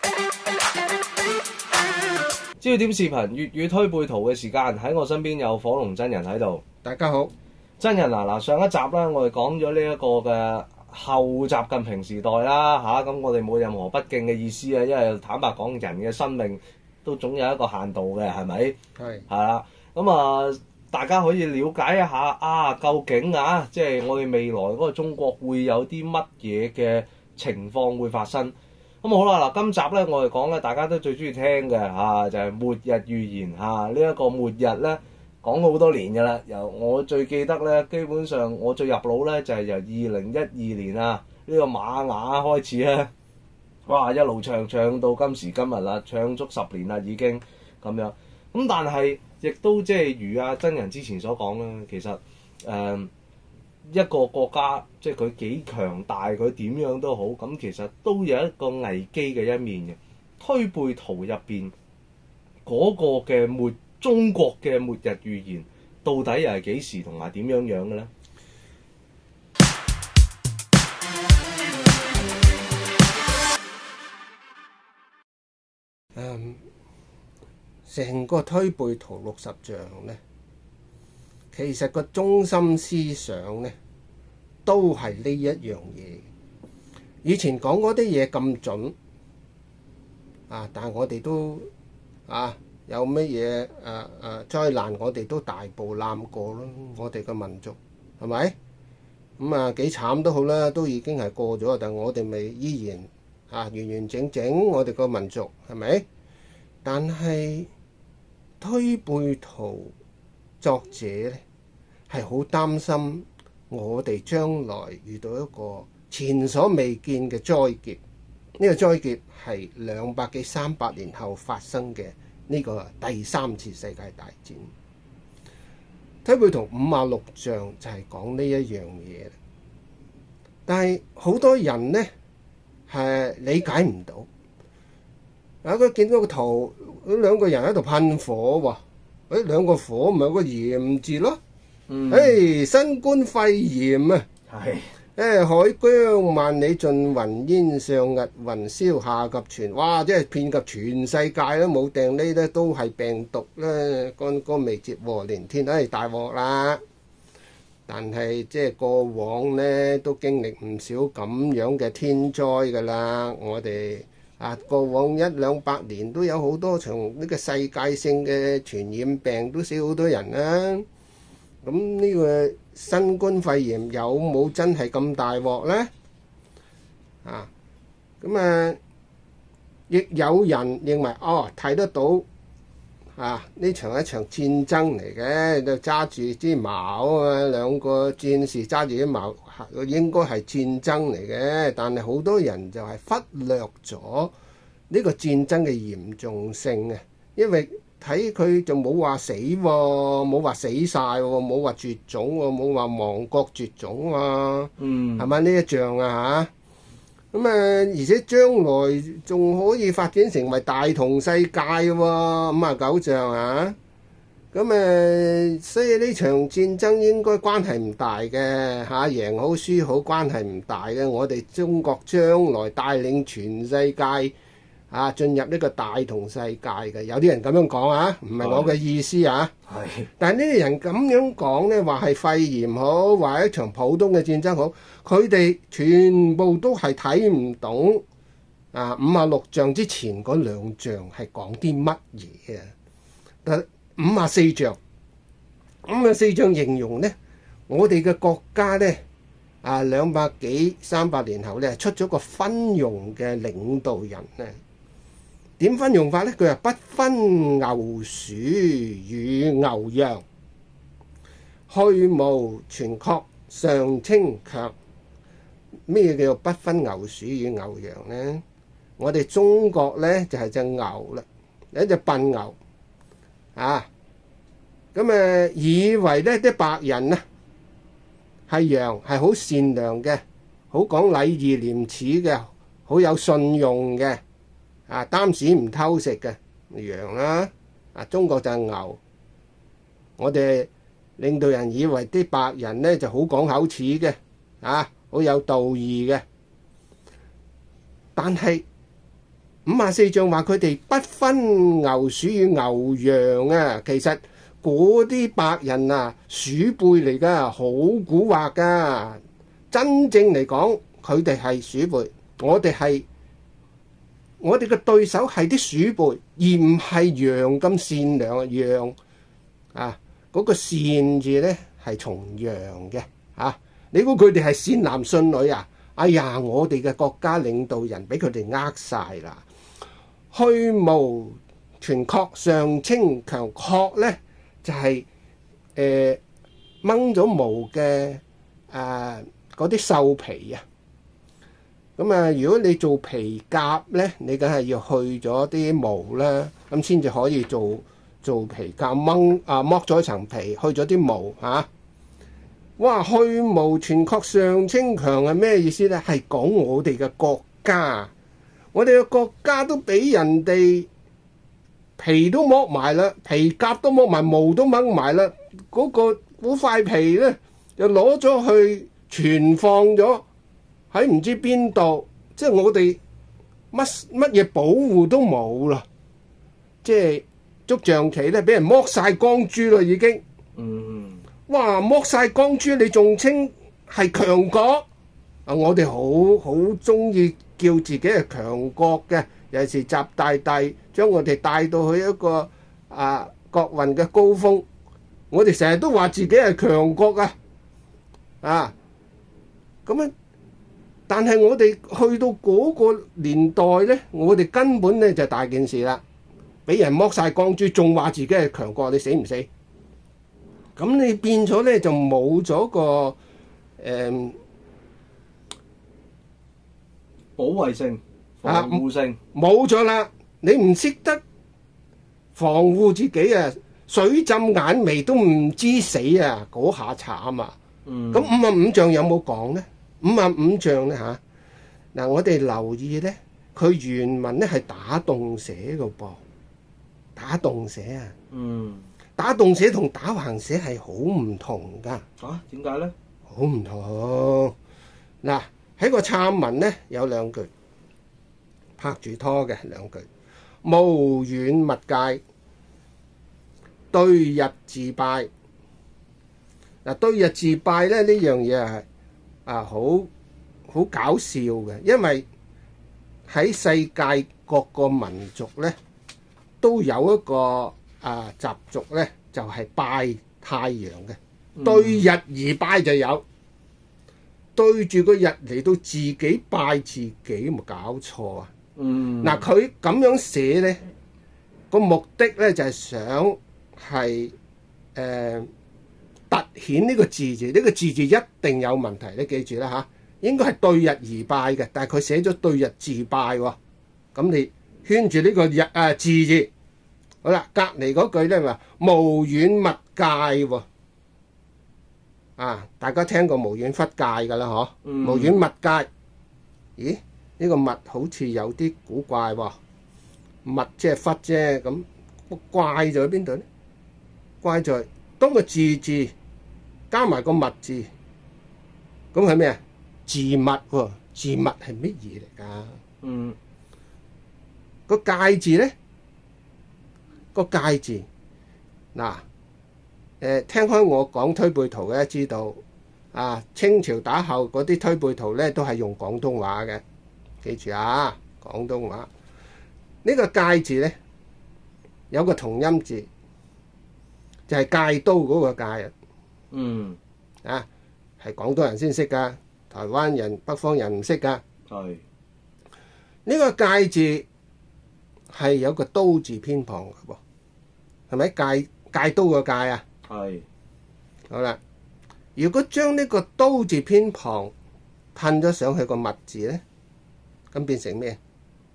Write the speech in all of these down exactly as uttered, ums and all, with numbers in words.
焦點視頻粵語推背圖嘅時間，喺我身邊有火龍真人喺度。 大家好， 真人嗱嗱，上一集咧，我哋講咗呢一個嘅後習近平時代啦嚇，咁、啊、我哋冇任何不敬嘅意思啊，因為坦白講，人嘅生命都總有一個限度嘅，係咪？ 係係啦，咁啊，大家可以了解一下啊，究竟啊，即係我哋未來嗰個中國會有啲乜嘢嘅情況會發生？咁好啦，嗱，今集咧我哋講咧，大家都最中意聽嘅嚇，就係、是、末日預言嚇。呢、這、一個末日咧講咗好多年㗎啦，由我最記得咧，基本上我最入腦咧就係、是、由二零一二年啊呢、這個瑪雅開始咧，哇一路唱唱到今時今日啦，唱足十年啦已經咁樣。咁但係亦都即係如啊真人之前所講啦，其實誒。呃一個國家即係佢幾強大，佢點樣都好，咁其實都有一個危機嘅一面嘅。推背圖入邊嗰個嘅末中國嘅末日預言，到底又係幾時同埋點樣樣嘅咧？ 誒，成個推背圖六十象咧，其實個中心思想咧，都係呢一樣嘢。以前講嗰啲嘢咁準啊，但係我哋都啊有乜嘢誒誒災難，我哋都大步攬過咯。我哋嘅民族係咪？咁啊幾慘都好啦，都已經係過咗，但係我哋咪依然啊完完整整我哋個民族係咪？但係推背圖作者咧係好擔心我哋將來遇到一個前所未見嘅災劫。呢個災劫係兩百幾三百年後發生嘅呢個第三次世界大戰。推背圖五十六象就係講呢一樣嘢，但係好多人呢係理解唔到。啊！佢見到個圖，嗰兩個人喺度噴火喎，誒兩個火咪有個炎字咯。 嗯， 誒新冠肺炎啊， 係誒海疆萬里盡雲煙，上屹雲霄下及全，哇！即係遍及全世界都冇定呢咧，都係病毒咧，乾乾未接禍連天，誒大鑊啦！但係即係過往咧都經歷唔少咁樣嘅天災㗎啦，我哋。啊！過往一兩百年都有好多場呢個世界性嘅傳染病，都死好多人啦。咁呢個新冠肺炎有冇真係咁大鑊呢？啊！咁啊，亦有人認為哦，睇得到啊！呢場係一場戰爭嚟嘅，就揸住支矛啊，兩個戰士揸住啲矛，應該係戰爭嚟嘅。但係好多人就係忽略咗呢個戰爭嘅嚴重性啊，因為睇佢就冇話死喎，冇話死晒喎，冇話絕種喎，冇話亡國絕種喎， 嗯， 係咪呢一象啊嚇？咁啊，而且將來仲可以發展成為大同世界喎，五啊九象啊！咁誒，所以呢場戰爭應該關係唔大嘅嚇，贏好輸好關係唔大嘅。我哋中國將來帶領全世界啊進入呢個大同世界嘅，有啲人咁樣講啊，唔係我嘅意思啊。 係， 但係呢啲人咁樣講呢，話係肺炎好，話係一場普通嘅戰爭好，佢哋全部都係睇唔懂啊！五啊六象之前嗰兩象係講啲乜嘢啊？五啊四象，五啊四象形容呢，我哋嘅國家呢，啊兩百幾三百年後呢，出咗個昏庸嘅領導人呢。點分用法呢？佢話不分牛鼠與牛羊，去無全確，上清強。咩叫做不分牛鼠與牛羊呢？我哋中國呢，就係、是、隻牛啦，一隻笨牛啊！咁誒以為呢啲白人啊係羊，係好善良嘅，好講禮義廉恥嘅，好有信用嘅。啊，擔屎唔偷食嘅羊啦，啊中國就係牛。我哋領導人以為啲白人呢就好講口齒嘅，啊好有道義嘅。但係五十四將話佢哋不分牛鼠與牛羊啊，其實嗰啲白人啊，鼠輩嚟噶，好蠱惑噶。真正嚟講，佢哋係鼠輩，我哋係我哋嘅對手係啲鼠輩，而唔係羊咁善良啊。羊啊，嗰、那個善字咧係從羊嘅啊。你估佢哋係善男信女啊？哎呀，我哋嘅國家領導人俾佢哋呃晒啦。去毛全確上清強，確咧就係誒掹咗毛嘅誒嗰啲獸皮啊。咁啊，如果你做皮革咧，你梗係要去咗啲毛啦，咁先至可以做做皮革。掹啊剝咗層皮，去咗啲毛嚇。哇！去毛全確上清強係咩意思咧？係講我哋嘅國家。我哋嘅國家都俾人哋皮都剝埋啦，皮革都剝埋，毛都掹埋啦。嗰、那個嗰塊皮咧，又攞咗去存放咗喺唔知邊度，即係我哋乜乜嘢保護都冇啦。即係捉象棋咧，俾人剝晒光珠啦，已經。 嗯。 哇！剝晒光珠，你仲稱係強國？啊！我哋好好中意叫自己係強國嘅，尤其是習大大將我哋帶到去一個啊國運嘅高峰。我哋成日都話自己係強國啊！啊咁樣，但係我哋去到嗰個年代咧，我哋根本咧就大件事啦，俾人剝晒光珠，仲話自己係強國，你死唔死？咁你變咗咧就冇咗個誒。嗯保衛性、防護性冇咗啦！你唔識得防護自己啊，水浸眼眉都唔知死啊！嗰下慘啊！咁五十五將有冇講咧？五十五將咧嚇嗱，我哋留意咧，佢原文咧係打棟寫嘅噃，打棟寫啊！ 嗯， 打棟寫同打橫寫係好唔同噶。 啊，點解咧？ 好唔同嗱。喺個參文咧有兩句拍住拖嘅兩句，無遠勿屆，對日自拜。嗱，對日自拜咧呢樣嘢係啊好好搞笑嘅，因為喺世界各個民族咧都有一個啊習俗咧，就係、是、拜太陽嘅，嗯、對日而拜就有。對住個日嚟到自己拜自己，冇搞錯啊！ 嗯，嗱佢咁樣寫咧，個目的咧就係、是、想係誒、呃、突顯呢個字字，呢、這個字字一定有問題，你記住啦嚇，應該係對日而拜嘅，但係佢寫咗對日自拜喎、哦，咁你圈住呢個日啊字字，好啦，隔離嗰句咧話無遠勿屆喎。啊！大家聽過無遠弗屆㗎啦，嗬、嗯？無遠勿屆，咦？呢、這個勿好似有啲古怪喎。勿即係忽啫，咁個怪就喺邊度咧？怪在當個字字加埋個勿字，咁係咩啊？字勿喎，字勿係乜嘢嚟㗎？嗯，個屆字咧，個屆字嗱。誒聽開我講推背圖嘅知道啊，清朝打後嗰啲推背圖咧都係用廣東話嘅，記住啊，廣東話呢個戒字咧有個同音字，就係戒刀嗰個戒啊。嗯，啊係廣東人先識㗎，台灣人、北方人唔識㗎。係呢個戒字係有個刀字偏旁嘅喎，係咪戒戒刀個戒啊？係，好啦。如果將呢個刀字偏旁噴咗上去個物字咧，咁變成咩？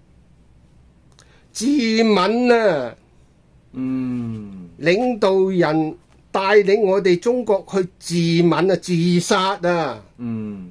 自刎啊！嗯，領導人帶領我哋中國去自刎啊，自殺啊！嗯，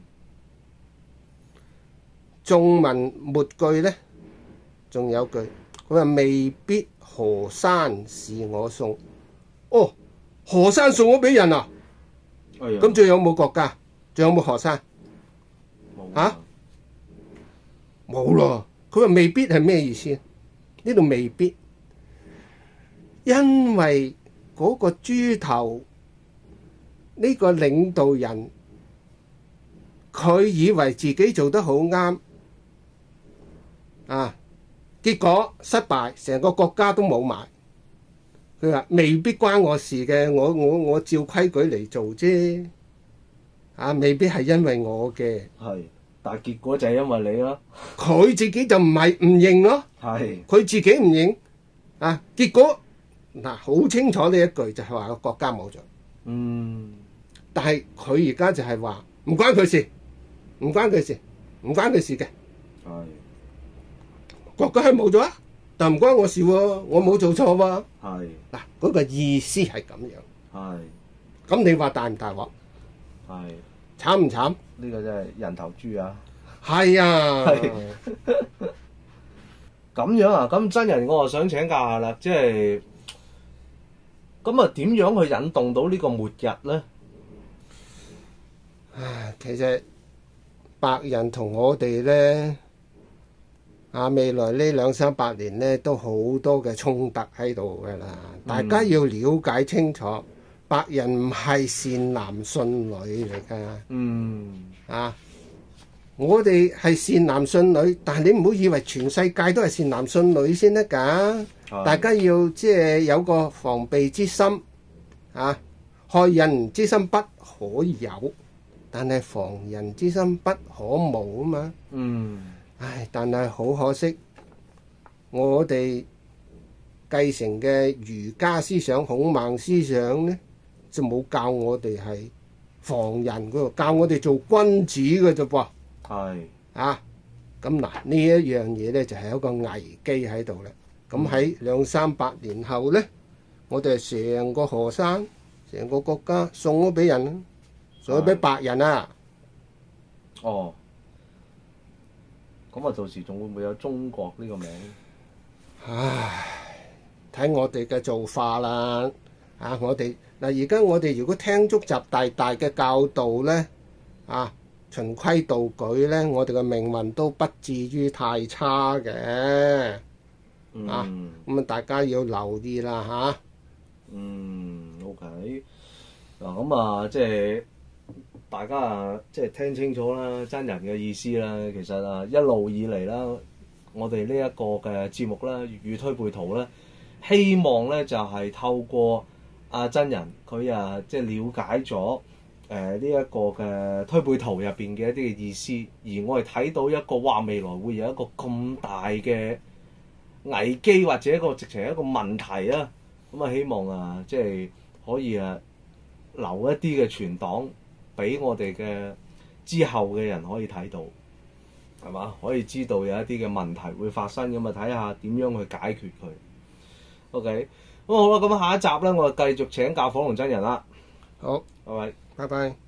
仲文末句咧，仲有句，佢話未必河山是我送。哦。河山送咗俾人啊！咁仲、哎、有冇國家？仲有冇河山？冇嚇，冇咯、啊。 佢話未必係咩意思？呢度未必，因為嗰個豬頭呢個領導人，佢以為自己做得好啱啊，結果失敗，成個國家都冇埋。佢話未必關我事嘅，我我我照規矩嚟做啫。啊，未必係因為我嘅。 係，但係結果就係因為你咯。 佢自己就唔係唔認咯。 係。 佢自己唔認啊，結果嗱好清楚呢一句就係話個國家冇咗。 嗯。 但係佢而家就係話唔關佢事，唔關佢事，唔關佢事嘅。 係。 國家係冇咗啊，但唔關我事喎，我冇做錯喎。 係。 嗱，嗰個意思係咁樣。 係。 咁你話大唔大鑊？ 係。 慘唔慘？ 呢個真係人頭豬啊！ 係啊。係。 咁樣啊？咁真人我啊想請教下啦，即係咁啊點樣去引動到呢個末日咧？ 唉，其實白人同我哋咧啊，未來呢兩三百年咧都好多嘅衝突喺度㗎啦，大家要了解清楚。白人唔係善男信女嚟㗎。 嗯。啊， 我哋係善男信女，但係你唔好以為全世界都係善男信女先得㗎。大家要即係有個防備之心啊，害人之心不可有，但係防人之心不可無啊嘛。 嗯。 唉，但係好可惜，我哋繼承嘅儒家思想、孔孟思想咧，就冇教我哋係防人嗰度，教我哋做君子嘅啫噃。係啊，咁嗱呢一樣嘢咧就係一個危機喺度啦。咁喺兩三百年後咧，我哋成個河山、成個國家送咗俾人，送咗俾白人啊。 哦。咁啊，到時仲會唔會有中國呢個名？ 唉，睇我哋嘅做法啦。啊，我哋嗱，而家我哋如果聽足習大大嘅教導咧，啊，循規蹈矩咧，我哋嘅命運都不至於太差嘅。嗯、啊，咁啊，大家要留意啦嚇。啊、 嗯 ，OK。嗱，咁啊，即係。大家啊，即係聽清楚啦，真人嘅意思啦。其實啊，一路以嚟啦，我哋呢一個嘅節目啦，粵語推背圖咧，希望咧就係、是、透過阿真人佢啊，即係了解咗誒呢一個嘅推背圖入邊嘅一啲嘅意思，而我哋睇到一個話未來會有一個咁大嘅危機或者一個直情係一個問題啊。咁啊，希望啊，即係可以啊留一啲嘅存檔。俾我哋嘅之後嘅人可以睇到，係嘛？可以知道有一啲嘅問題會發生，咁啊睇下點樣去解決佢。OK，咁好啦，咁下一集咧，我就繼續請教火龍真人啦。 好， 拜拜， 拜拜。